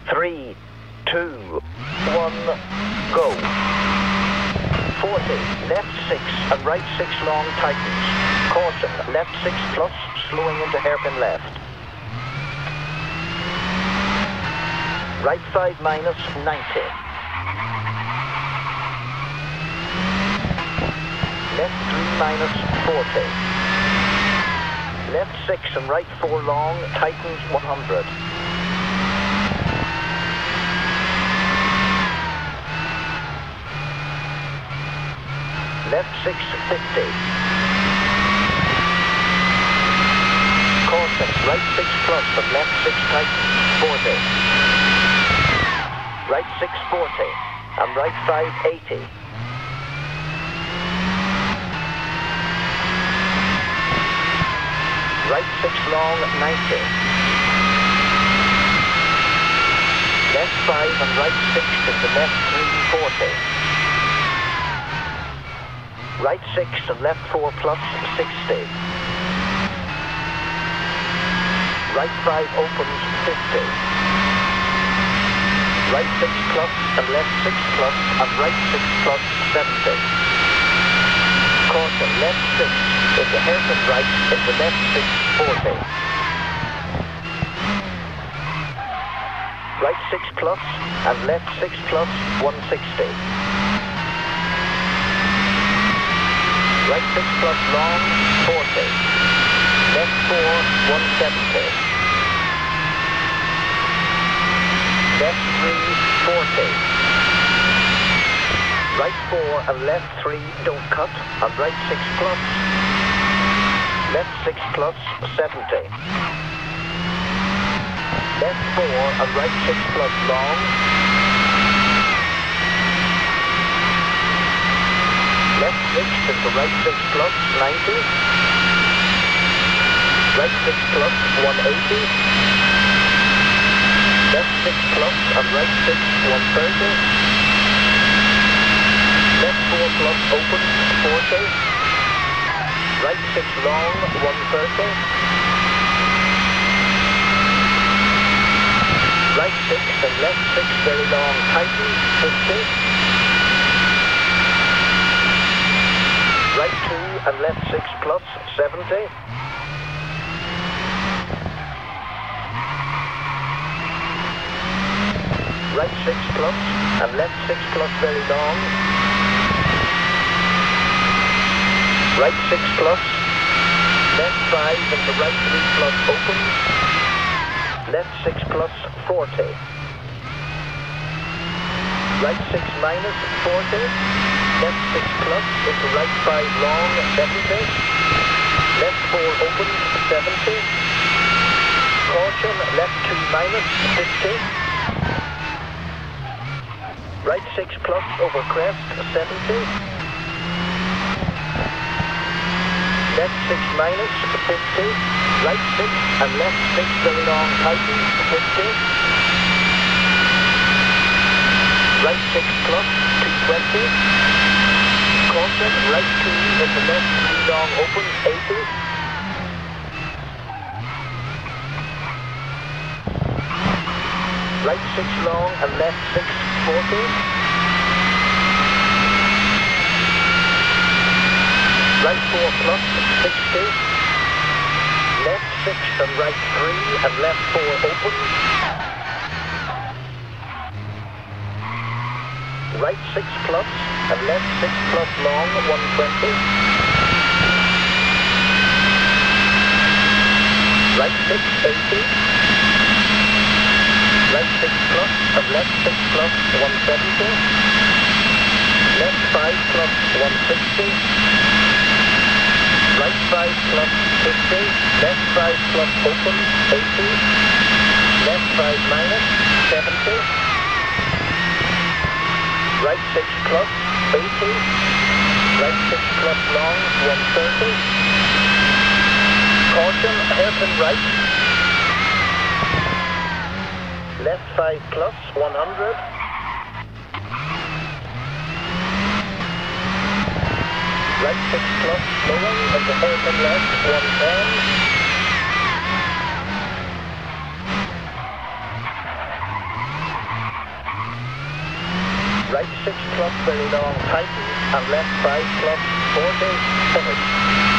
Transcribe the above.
3, 2, 1, go. 40, left 6 and right 6 long tightens. Caution, left 6 plus, slowing into hairpin left. Right 5 minus 90. Left 3 minus 40. Left 6 and right 4 long, tightens 100. Left 6, 50. Caution, right 6 plus and left 6 tightens, 40. Right 6, 40 and right 5, 80. Right 6 long, 90. Left 5 and right 6 into left 3, 40. Right 6 and left 4 plus, 60. Right 5 opens, 50. Right 6 plus and left 6 plus and right 6 plus, 70. Caution, left 6 into hairpin right into left 6, 40. Right 6 plus and left 6 plus, 160. Right 6 plus long, 40. Left 4, 170. Left 3, 40. Right 4 and left 3, don't cut, and right 6 plus. Left 6 plus, 70. Left 4 and right 6 plus long. Left 6 into right 6 plus, 90. Right 6 plus, 180. Left 6 plus and right 6, 130. Left 4 plus open, 40. Right 6 long, 130. Right 6 and left 6 very long, tighten, 50. Right 2 and left 6 plus, 70. Right 6 plus and left 6 plus very long. Right 6 plus. Left 5 into right 3 plus open. Left 6 plus, 40. Right 6 minus, 40. Left 6 plus into right 5 long, 70. Left 4 open, 70. Caution, left 2 minus, 50. Right 6 plus over crest, 70. Left 6 minus, 50. Right 6 and left 6 very long, tighten, 50. Right 6 plus, 220. Caution, right 2 into left 3 long, open, 80. Right 6 long and left 6, 40. Right 4 plus, 60. Left 6 and right 3 and left 4 open. Right 6 plus and left 6 plus long, 120. Right 6, 80. Right 6 plus and left 6 plus, 170. Left 5 plus, 160. Right 5 plus, 50. Left 5 plus open, 80. Left 5 minus, 70. Right 6 plus, 80. Right 6 plus long, 130. Caution, hairpin right. Left 5 plus, 100. Right 6 plus, slowing, and the hairpin left, 110. Right 6 club very long tightens and left 5 club forte finish.